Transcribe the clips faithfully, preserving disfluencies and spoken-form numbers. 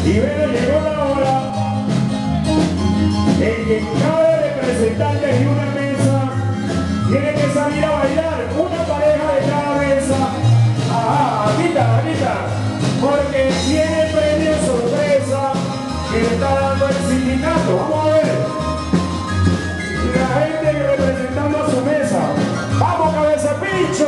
Y bueno, llegó la hora en que cada representante de una mesa tiene que salir a bailar una pareja de cada mesa. Ajá, aquí está, aquí está. Porque tiene premio sorpresa que le está dando el sindicato. Vamos a ver. Y la gente representando a su mesa. ¡Vamos, cabeza pincho!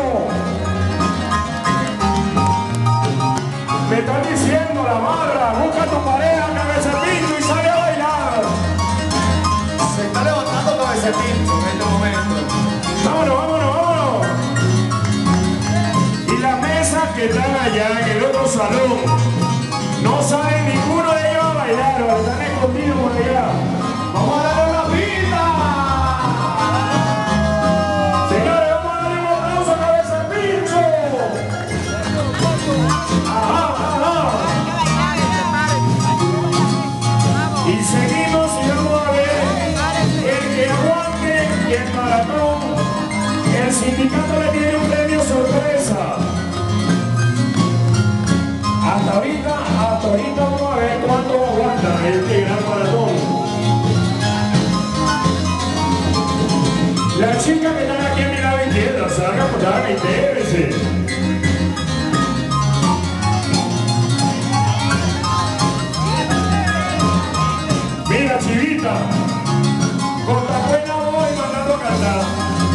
Me están diciendo la barra, busca tu pareja, cabeza pincho, y sale a bailar. Se está levantando cabeza pincho en este momento. Vámonos, vámonos, vámonos. Y las mesas que están allá en el otro salón, no sale ninguno de ellos a bailar, o están escondidos por allá. ¡Vamos a darle una pista! Señores, vamos a darle un aplauso a cabeza pincho. Ajá, ajá. Y seguimos y vamos a ver el que aguante y el maratón. El sindicato le tiene un premio sorpresa. Hasta ahorita, hasta ahorita vamos a ver cuánto aguanta este gran maratón. Las chicas que están aquí a mi lado izquierda, salgan por allá, intégrese. Mira, chivita, con la buena voz y mandando a cantar.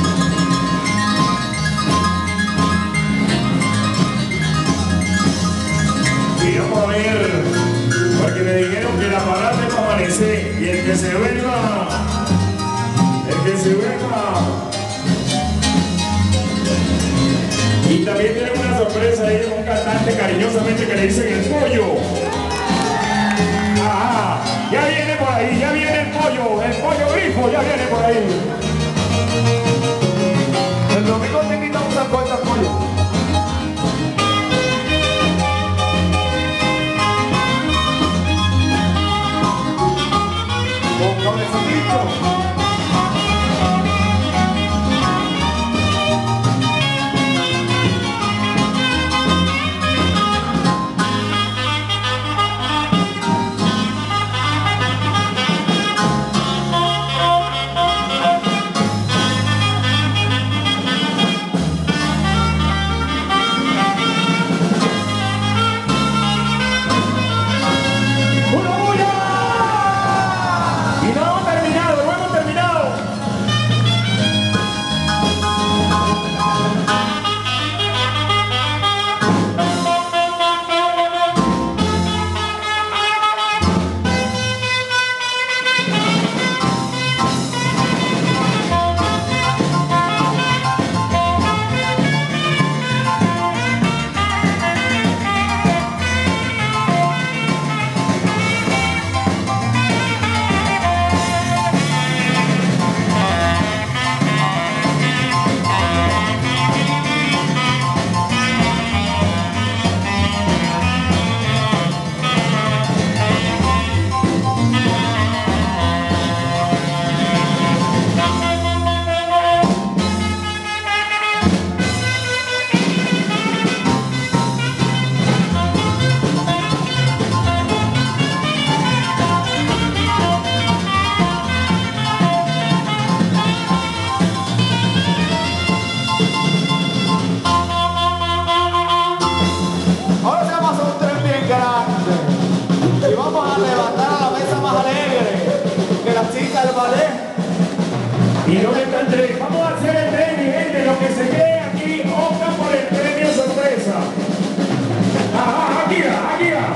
Y vamos a ver, porque me dijeron que la parada es para amanecer, y el que se venga, el que se venga. Y también tienen una sorpresa ahí de un cantante cariñosamente que le dicen el pollo. Ajá, ya viene por ahí, ya viene el pollo, el pollo grifo, ya viene por ahí. El domingo te invitamos a cortar pollo. Con cabeza pincho. ¿Y dónde está el tren? Vamos a hacer el tren, mi gente. Los que se queden aquí, optan por el premio sorpresa. Ajá, aquí va, aquí va.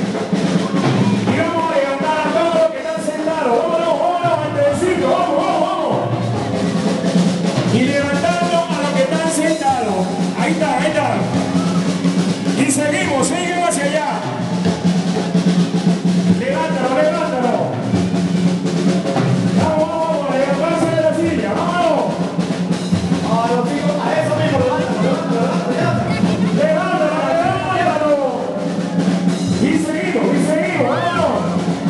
Y vamos a levantar a todos los que están sentados. Vámonos, vámonos, antecito, vamos, vamos, vamos. Y levantando a los que están sentados. Ahí está, ahí está. Y seguimos, seguimos hacia allá. Levántalo, levántalo. Vamos, vamos, a levantarse de la silla, vámonos. A los chicos, a eso mismo, levántalo, levántalo, Levántalo, levántalo. Y seguimos, y seguimos, vámonos.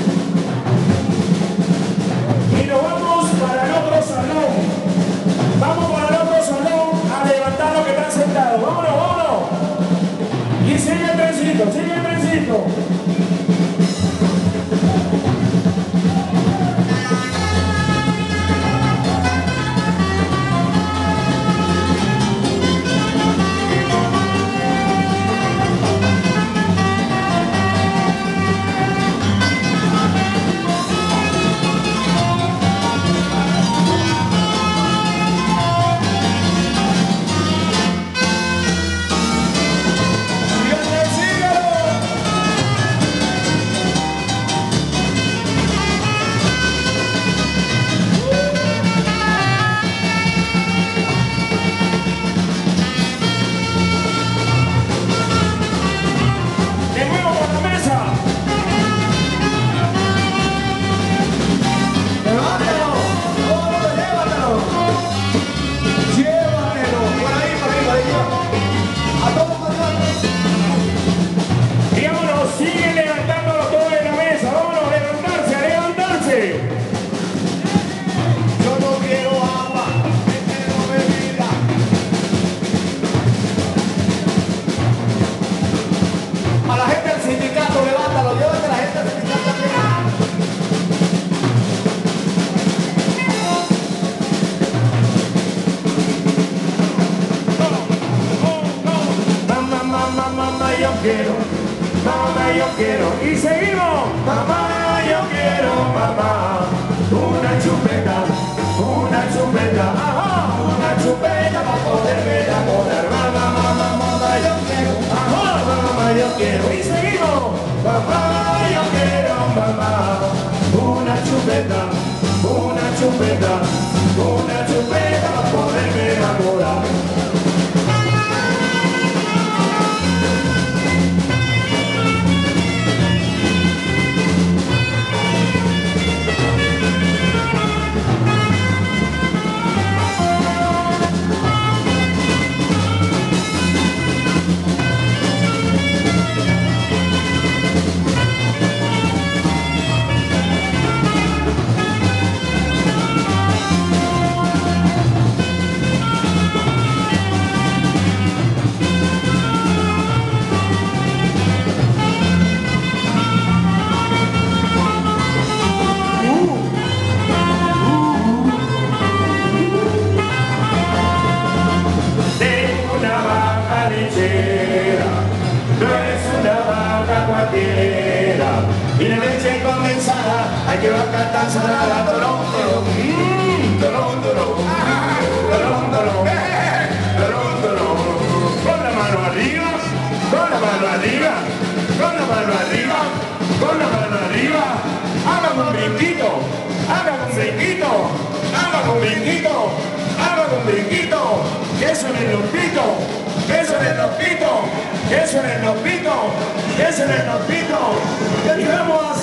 Y nos vamos para el otro salón. Vamos para el otro salón a levantar los que están sentados. Vámonos, vámonos. Y seguimos. yo quiero, mamá, yo quiero. Y seguimos, mamá, yo quiero, mamá. Una chupeta, una chupeta, ajá, una chupeta para poderme enamorar. Mamá, mamá, mamá, yo quiero, ajá, mamá, yo quiero. Y seguimos, mamá, yo quiero, mamá. Una chupeta, una chupeta, una chupeta para poderme enamorar. Y la leche condensada, hay que vaca tan salada, torón, torón, mmm, torón, torón, torón, torón, torón, torón. Con la mano arriba, con la mano arriba, con la mano arriba, con la mano arriba. Hagan un brinquito, hagan un brinquito, hagan un brinquito, hagan un brinquito. Que suenen los pitos, que suenen los pitos, que suenen los pitos, que suenen los pitos. Y vamos a